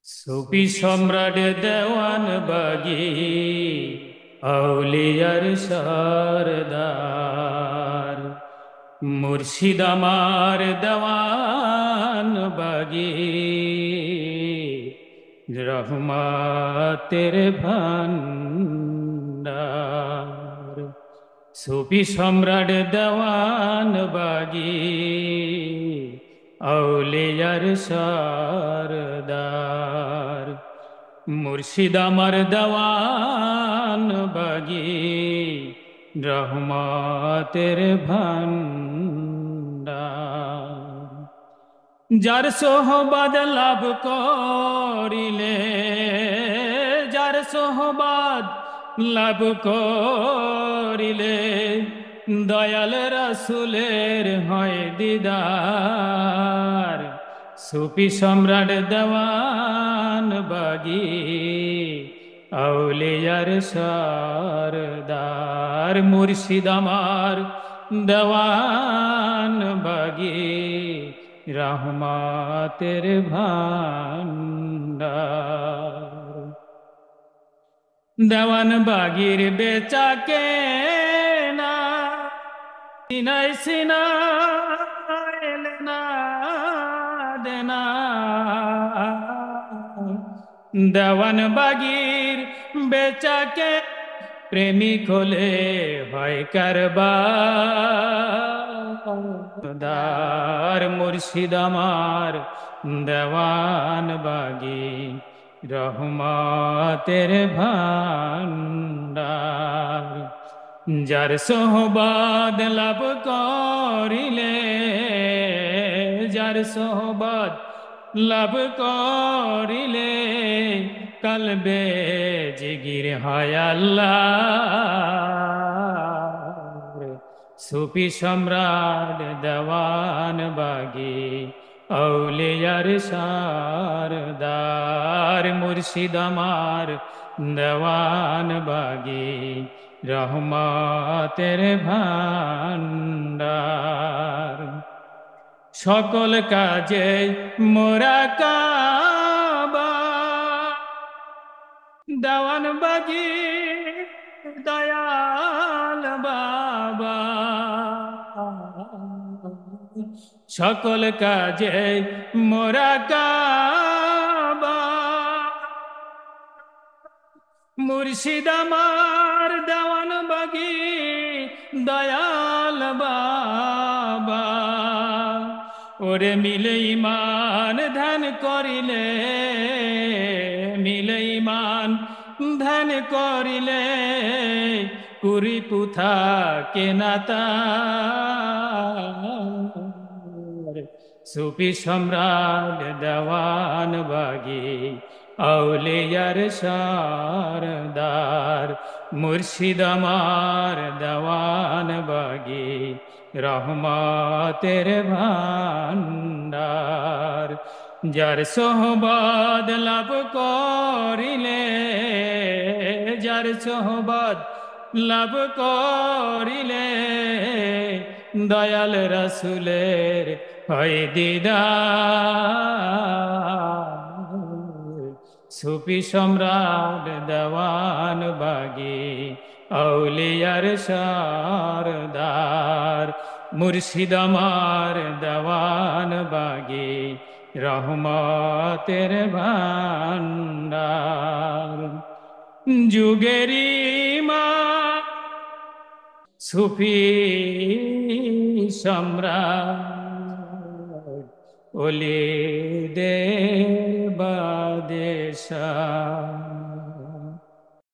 সুফি সম্রাট দেওয়ান বাগি আউলিয়ার সরদার মুর্শিদ আমার দেওয়ান বাগি রহমাতের ভান্ডার। সুফি সম্রাট দেওয়ান বাগি আউলিয়ার সরদার মুর্শিদ আমার দেওয়ান বাগি রহমতের ভান্ডার। যার সোহবাদ লাভ করিলে, যার সোহবাদ লাভ করিলে দয়াল রাসূলের হয় দিদার। সুফি সম্রাট দেওয়ান বাগি আউলিয়ার সরদার মুর্শিদ আমার দেওয়ান বাগি রহমতের ভান্ডার। দেওয়ান বাগির বেচা কেনা সিনাই সিনাই লেনা দেনা। দেওয়ান বাগির বেচা কে প্রেমিক হলে হয় কারবার। মুর্শিদ আমার দেওয়ান বাগি রহমতের ভান্ডার। যার সোহবাদ লাভ করিলে, যার সোহবাদ লাভ করিলে কলবে জিগির হয় আল্লাহ। সুফি সম্রাট দেওয়ান বাগি আউলিয়ার সরদার মুর্শিদ আমার দেওয়ান বাগি রহমতের ভান্ডার। সকল কাজে মোরা কাবা দেওয়ান বাগি দয়াল বাবা। সকল কাজে মোরা কাবা মুর্শিদ আমার দেওয়ান বাগি দয়াল বাবা। ওরে মিলে ইমান ধ্যান করিলে, মিলে ইমান ধ্যান করিলে কুরি পুথা কেনাতা। সুফি সম্রাট দেওয়ান বাগি আউলিয়ার সরদার মুর্শিদ আমার দেওয়ান বাগি রহমতের ভান্ডার। যার সোহবাদ লাভ করিলে, যার সোহবাদ লাভ করিলে দয়াল রাসূলের হয় দিদার। সুফি সম্রাট দেওয়ান বাগি আউলিয়ার সরদার মুর্শিদ আমার দেওয়ান বাগি রহমতের ভান্ডার। যুগেরি মা সুফি সম্রাট ওলিদের বাদশা।